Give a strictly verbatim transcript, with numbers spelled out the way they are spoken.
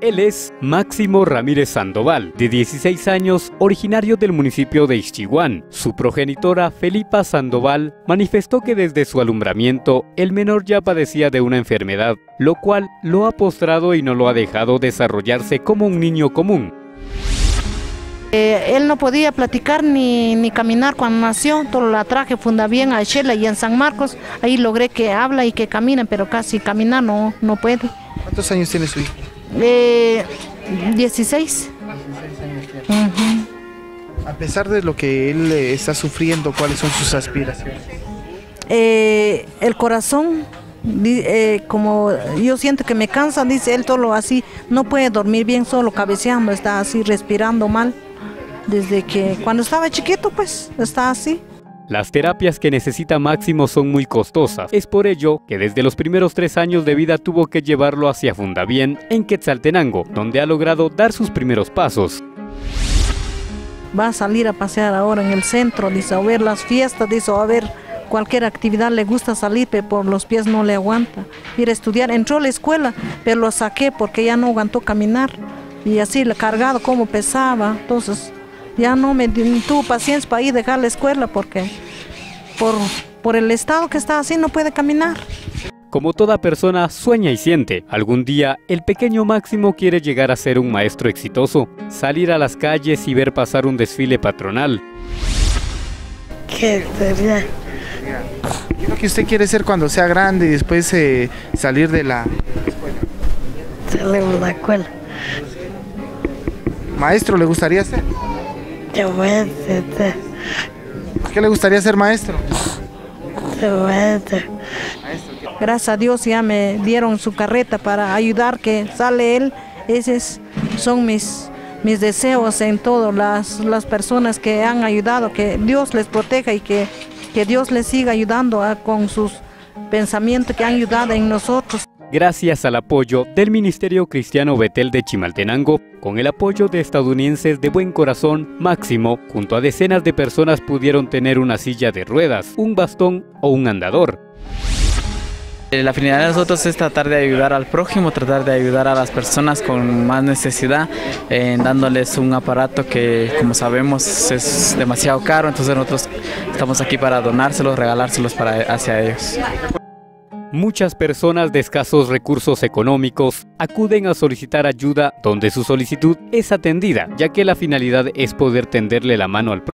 Él es Máximo Ramírez Sandoval, de dieciséis años, originario del municipio de Ixchihuán. Su progenitora, Felipa Sandoval, manifestó que desde su alumbramiento, el menor ya padecía de una enfermedad, lo cual lo ha postrado y no lo ha dejado desarrollarse como un niño común. Eh, él no podía platicar ni, ni caminar cuando nació, todo la traje funda bien a Shela y en San Marcos, ahí logré que habla y que camine, pero casi caminar no, no puede. ¿Cuántos años tiene su hijo? Eh, dieciséis. Uh-huh. A pesar de lo que él eh, está sufriendo, ¿cuáles son sus aspiraciones? Eh, el corazón, eh, como yo siento que me cansa, dice él, todo así, no puede dormir bien, solo cabeceando, está así, respirando mal. Desde que cuando estaba chiquito, pues, está así. Las terapias que necesita Máximo son muy costosas. Es por ello que desde los primeros tres años de vida tuvo que llevarlo hacia Fundabien, en Quetzaltenango, donde ha logrado dar sus primeros pasos. Va a salir a pasear ahora en el centro, dice, a ver las fiestas, dice, a ver cualquier actividad, le gusta salir, pero por los pies no le aguanta. Ir a estudiar, entró a la escuela, pero lo saqué porque ya no aguantó caminar. Y así, le cargado como pesaba, entonces ya no me tuvo paciencia para ir a dejar la escuela porque por, por el estado que está así no puede caminar. Como toda persona sueña y siente, algún día el pequeño Máximo quiere llegar a ser un maestro exitoso, salir a las calles y ver pasar un desfile patronal. ¿Qué sería? ¿Qué es lo que usted quiere ser cuando sea grande y después eh, salir de la escuela? Salir de la escuela. ¿Maestro le gustaría ser? Yo voy a ser. ¿Qué le gustaría ser maestro? Yo voy a ser. Gracias a Dios ya me dieron su carreta para ayudar, que sale él. Esos son mis, mis deseos en todas las, las personas que han ayudado, que Dios les proteja y que, que Dios les siga ayudando a, con sus pensamientos que han ayudado en nosotros. Gracias al apoyo del Ministerio Cristiano Betel de Chimaltenango, con el apoyo de estadounidenses de buen corazón, Máximo, junto a decenas de personas pudieron tener una silla de ruedas, un bastón o un andador. La finalidad de nosotros es tratar de ayudar al prójimo, tratar de ayudar a las personas con más necesidad, eh, dándoles un aparato que, como sabemos, es demasiado caro, entonces nosotros estamos aquí para donárselos, regalárselos para, hacia ellos. Muchas personas de escasos recursos económicos acuden a solicitar ayuda donde su solicitud es atendida, ya que la finalidad es poder tenderle la mano al prójimo.